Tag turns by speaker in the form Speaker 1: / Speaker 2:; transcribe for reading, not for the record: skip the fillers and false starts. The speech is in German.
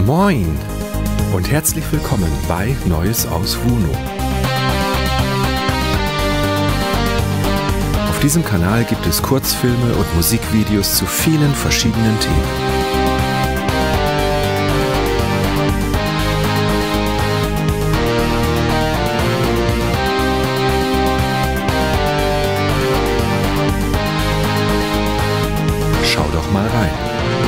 Speaker 1: Moin und herzlich willkommen bei Neues aus Wuno. Auf diesem Kanal gibt es Kurzfilme und Musikvideos zu vielen verschiedenen Themen. Schau doch mal rein.